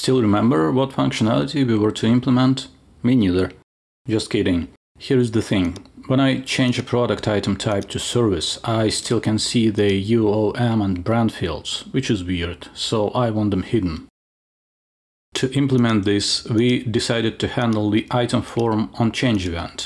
Still remember what functionality we were to implement? Me neither. Just kidding. Here is the thing. When I change a product item type to service, I still can see the UoM and Brand fields, which is weird, so I want them hidden. To implement this, we decided to handle the item form OnChange event.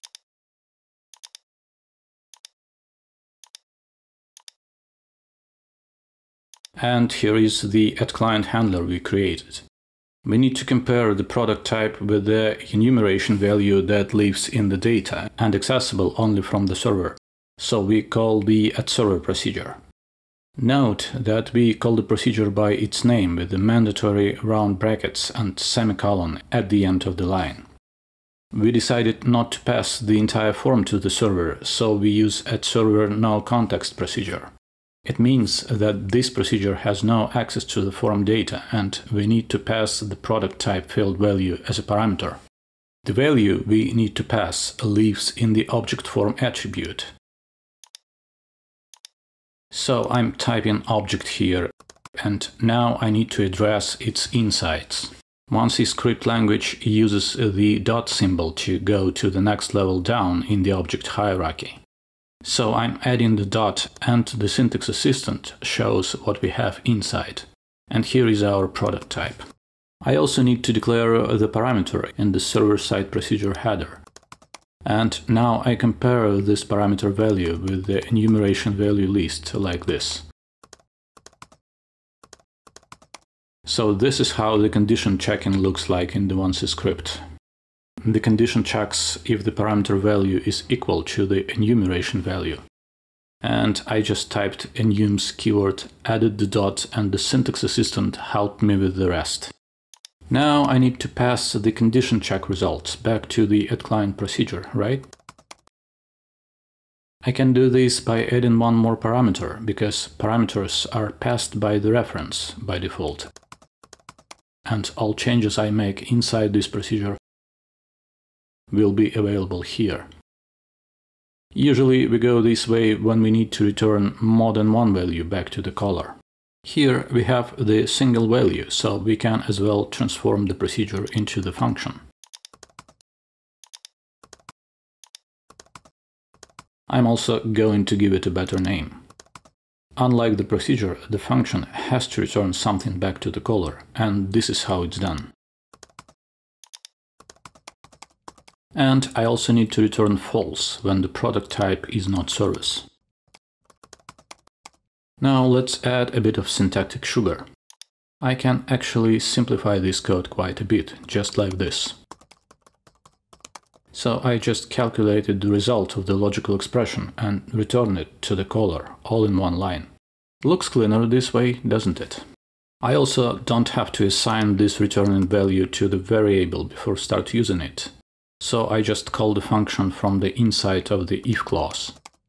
And here is the AtClient handler we created. We need to compare the product type with the enumeration value that lives in the data and accessible only from the server. So we call the AtServer procedure. Note that we call the procedure by its name with the mandatory round brackets and semicolon at the end of the line. We decided not to pass the entire form to the server, so we use AtServerNoContext procedure. It means that this procedure has no access to the form data, and we need to pass the product type field value as a parameter. The value we need to pass lives in the object form attribute. So I'm typing object here, and now I need to address its insides. OnChange script language uses the dot symbol to go to the next level down in the object hierarchy. So I'm adding the dot, and the syntax assistant shows what we have inside. And here is our product type. I also need to declare the parameter in the server-side procedure header. And now I compare this parameter value with the enumeration value list like this. So this is how the condition checking looks like in the OnChange script. The condition checks if the parameter value is equal to the enumeration value. And I just typed enums keyword, added the dot, and the syntax assistant helped me with the rest. Now I need to pass the condition check results back to the AtClient procedure, right? I can do this by adding one more parameter, because parameters are passed by the reference by default. And all changes I make inside this procedure will be available here. Usually we go this way when we need to return more than one value back to the caller. Here we have the single value, so we can as well transform the procedure into the function. I'm also going to give it a better name. Unlike the procedure, the function has to return something back to the caller, and this is how it's done. And I also need to return false when the product type is not service. Now let's add a bit of syntactic sugar. I can actually simplify this code quite a bit, just like this. So I just calculated the result of the logical expression and returned it to the caller, all in one line. Looks cleaner this way, doesn't it? I also don't have to assign this returning value to the variable before start using it. So I just call the function from the inside of the if clause.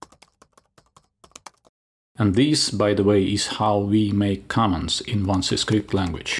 And this, by the way, is how we make comments in OnChange script language.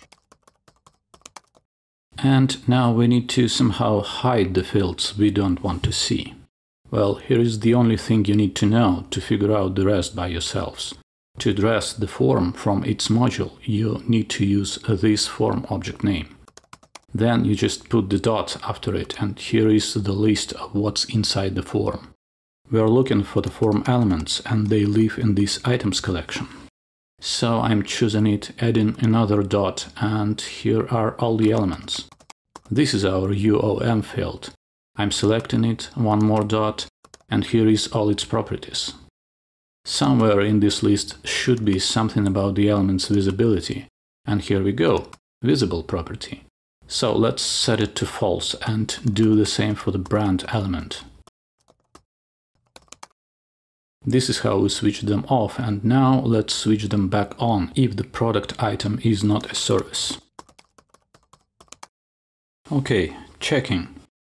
And now we need to somehow hide the fields we don't want to see. Well, here is the only thing you need to know to figure out the rest by yourselves. To address the form from its module, you need to use this form object name. Then you just put the dot after it, and here is the list of what's inside the form. We are looking for the form elements, and they live in this items collection. So I'm choosing it, adding another dot, and here are all the elements. This is our UoM field. I'm selecting it, one more dot, and here is all its properties. Somewhere in this list should be something about the element's visibility, and here we go, visible property. So let's set it to false and do the same for the brand element. This is how we switch them off, and now let's switch them back on if the product item is not a service. Okay, checking.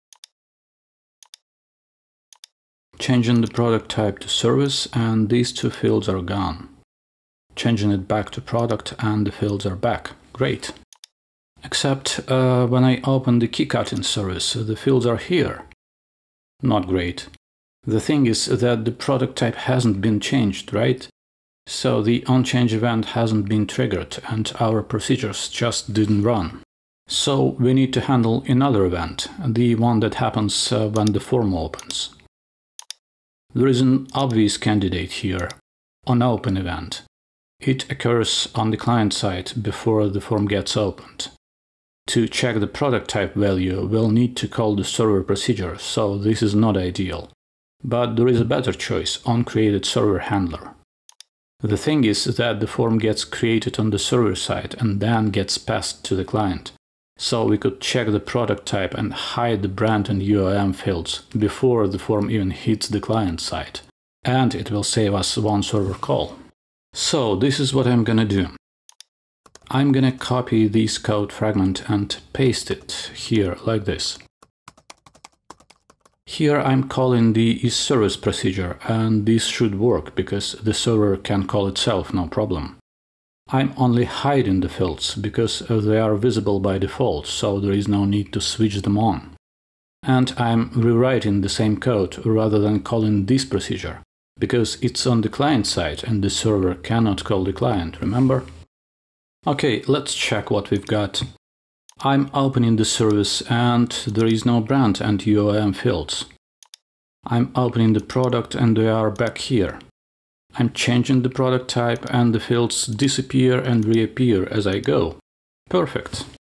Changing the product type to service, and these two fields are gone. Changing it back to product, and the fields are back. Great. Except when I open the key cutting service, the fields are here. Not great. The thing is that the product type hasn't been changed, right? So the OnChange event hasn't been triggered and our procedures just didn't run. So we need to handle another event, the one that happens when the form opens. There is an obvious candidate here, onOpen event. It occurs on the client side before the form gets opened. To check the product type value, we'll need to call the server procedure, so this is not ideal. But there is a better choice, onCreated_server_handler. The thing is that the form gets created on the server side and then gets passed to the client. So we could check the product type and hide the brand and UoM fields before the form even hits the client side. And it will save us one server call. So this is what I'm gonna do. I'm gonna copy this code fragment and paste it here like this. Here I'm calling the isService procedure, and this should work because the server can call itself, no problem. I'm only hiding the fields because they are visible by default, so there is no need to switch them on. And I'm rewriting the same code rather than calling this procedure, because it's on the client side and the server cannot call the client, remember? Okay, let's check what we've got. I'm opening the service and there is no brand and UoM fields. I'm opening the product and they are back here. I'm changing the product type and the fields disappear and reappear as I go. Perfect.